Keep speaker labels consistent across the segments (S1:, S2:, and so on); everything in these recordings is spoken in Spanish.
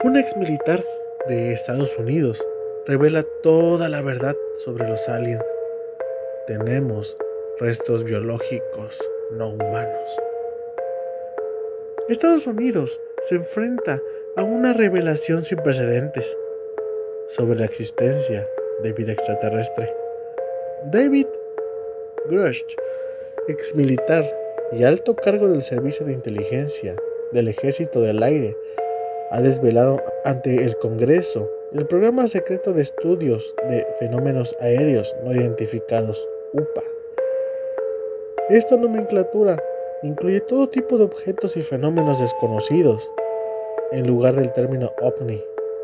S1: Un ex militar de Estados Unidos revela toda la verdad sobre los aliens. Tenemos restos biológicos no humanos. Estados Unidos se enfrenta a una revelación sin precedentes sobre la existencia de vida extraterrestre. David Grush, ex militar y alto cargo del Servicio de Inteligencia del Ejército del Aire, ha desvelado ante el Congreso el Programa Secreto de Estudios de Fenómenos Aéreos No Identificados, UPA. Esta nomenclatura incluye todo tipo de objetos y fenómenos desconocidos, en lugar del término OVNI.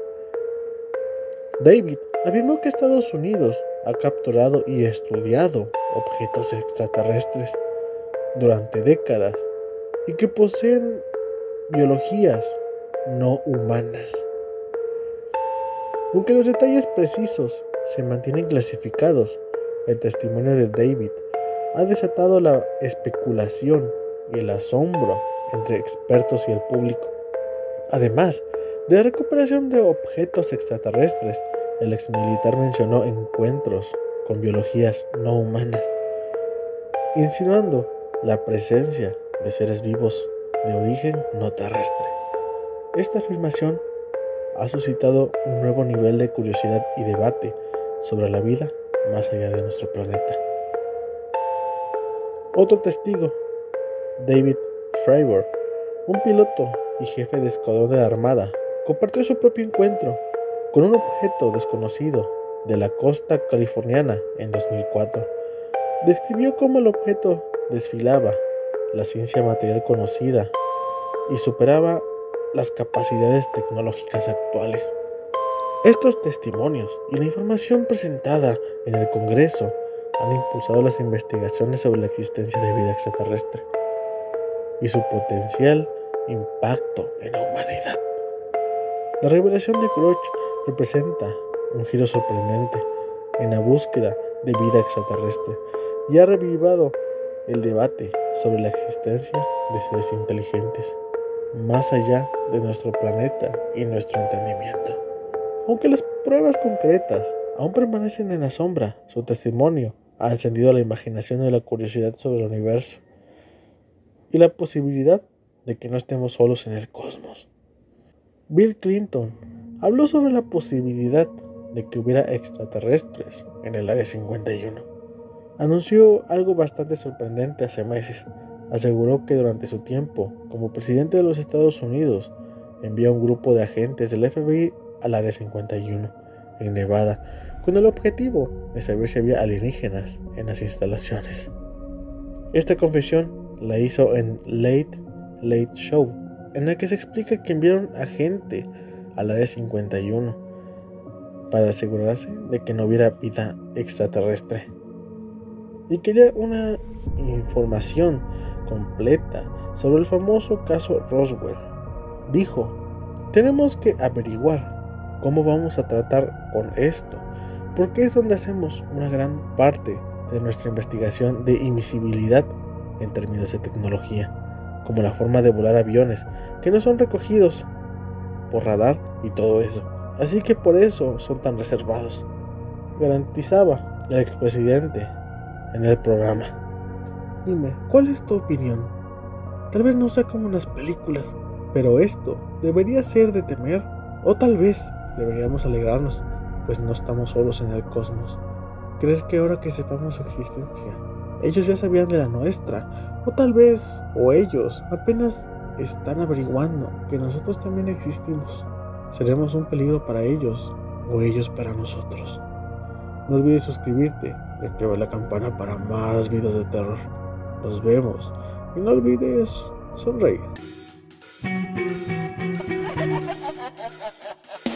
S1: David afirmó que Estados Unidos ha capturado y estudiado objetos extraterrestres durante décadas y que poseen biologías no humanas. Aunque los detalles precisos se mantienen clasificados, el testimonio de David ha desatado la especulación y el asombro entre expertos y el público. Además de la recuperación de objetos extraterrestres, el exmilitar mencionó encuentros con biologías no humanas, insinuando la presencia de seres vivos de origen no terrestre. Esta afirmación ha suscitado un nuevo nivel de curiosidad y debate sobre la vida más allá de nuestro planeta. Otro testigo, David Fravor, un piloto y jefe de escuadrón de la Armada, compartió su propio encuentro con un objeto desconocido de la costa californiana en 2004. Describió cómo el objeto desfilaba la ciencia material conocida y superaba las capacidades tecnológicas actuales. Estos testimonios y la información presentada en el Congreso han impulsado las investigaciones sobre la existencia de vida extraterrestre y su potencial impacto en la humanidad. La revelación de Grush representa un giro sorprendente en la búsqueda de vida extraterrestre y ha revivado el debate sobre la existencia de seres inteligentes más allá de nuestro planeta y nuestro entendimiento. Aunque las pruebas concretas aún permanecen en la sombra, su testimonio ha encendido la imaginación y la curiosidad sobre el universo y la posibilidad de que no estemos solos en el cosmos. Bill Clinton habló sobre la posibilidad de que hubiera extraterrestres en el Área 51. Anunció algo bastante sorprendente hace meses. Aseguró que durante su tiempo como presidente de los Estados Unidos envió un grupo de agentes del FBI al Área 51 en Nevada con el objetivo de saber si había alienígenas en las instalaciones. Esta confesión la hizo en Late Late Show, en la que se explica que enviaron a gente al Área 51 para asegurarse de que no hubiera vida extraterrestre y quería una información completa sobre el famoso caso Roswell. Dijo: tenemos que averiguar cómo vamos a tratar con esto, porque es donde hacemos una gran parte de nuestra investigación de invisibilidad en términos de tecnología, como la forma de volar aviones que no son recogidos por radar y todo eso. Así que por eso son tan reservados, garantizaba el expresidente en el programa. Dime, ¿cuál es tu opinión? Tal vez no sea como en las películas, pero esto debería ser de temer, o tal vez deberíamos alegrarnos, pues no estamos solos en el cosmos. ¿Crees que ahora que sepamos su existencia, ellos ya sabían de la nuestra? O tal vez, o ellos apenas están averiguando que nosotros también existimos. ¿Seremos un peligro para ellos o ellos para nosotros? No olvides suscribirte y activar la campana para más videos de terror. Nos vemos y no olvides sonreír.